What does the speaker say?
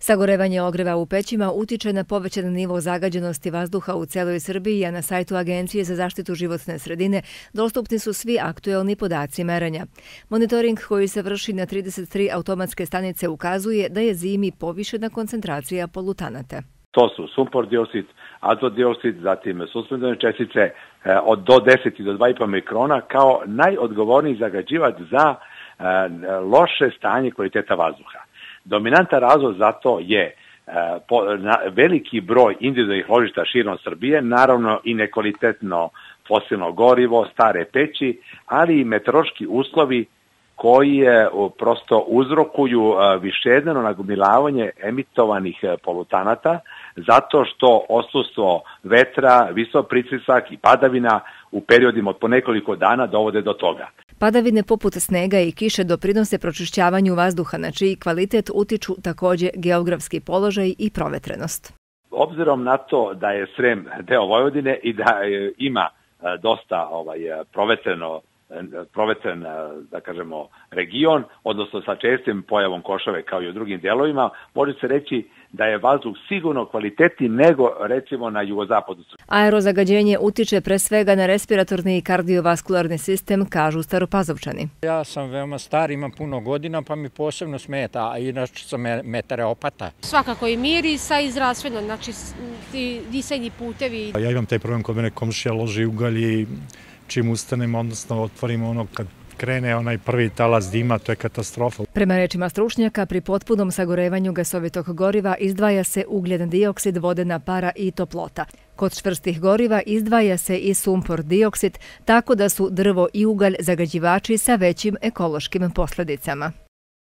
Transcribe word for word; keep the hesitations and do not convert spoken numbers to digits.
Sagorevanje ogreva u pećima utiče na povećan nivo zagađenosti vazduha u celoj Srbiji, a na sajtu Agencije za zaštitu životne sredine dostupni su svi aktuelni podaci merenja. Monitoring koji se vrši na trideset tri automatske stanice ukazuje da je zimi povišena koncentracija polutanata. To su sumpor dioksid, azot dioksid, zatim suspenzivne čestice od do deset do dva i po mikrona kao najodgovorniji zagađivač za loše stanje kvaliteta vazduha. Dominantan razlog za to je veliki broj individualnih ložišta širom Srbije, naravno i nekvalitetno fosilno gorivo, stare peći, ali i meteorološki uslovi koji prosto uzrokuju višednevno nagomilavanje emitovanih polutanata zato što odsustvo vetra, visok pritisak i padavina u periodima od po nekoliko dana dovode do toga. Padavine poput snega i kiše doprinose pročišćavanju vazduha, na čiji kvalitet utiču takođe geografski položaj i provetrenost. Obzirom na to da je Srem deo Vojvodine i da ima dosta ovaj, provetreno provetren, da kažemo, region, odnosno sa čestim pojavom košave kao i u drugim delovima, može se reći da je vazduh sigurno kvalitetniji nego recimo na jugozapadu. Aerozagađenje utiče pre svega na respiratorni i kardiovaskularni sistem, kažu Staropazovčani. Ja sam veoma star, imam puno godina, pa mi posebno smeta, a inače sam meteoropata. Svakako i mirisa i zdravstveno, znači disajni putevi. Ja imam taj problem kod mene, komšija loži ugalj i čim ustanemo, odnosno otvorimo ono kad krene onaj prvi talas dima, to je katastrofa. Prema rečima stručnjaka, pri potpunom sagorevanju gasovitog goriva izdvaja se ugljen dioksid, vodena para i toplota. Kod čvrstih goriva izdvaja se i sumpor dioksid, tako da su drvo i ugalj zagađivači sa većim ekološkim posledicama.